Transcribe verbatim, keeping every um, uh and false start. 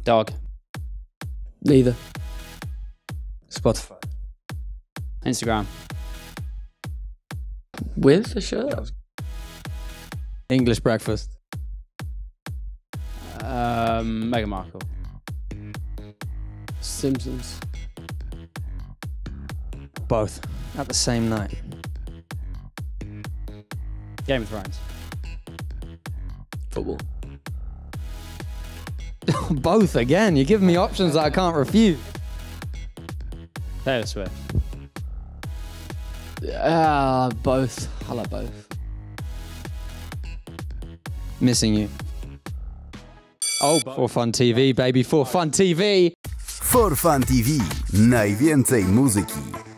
Dog. Neither. Spotify. Instagram. With a shirt? English breakfast. Um, Meghan Markle. Simpsons. Both. At the same night. Game of Thrones. Football. Both again. You're giving me options that I can't refuse. Taylor Swift. Ah, uh, both. I like both. Missing you. Oh, For Fun T V, baby. For Fun T V. For Fun T V. Najwięcej muzyki.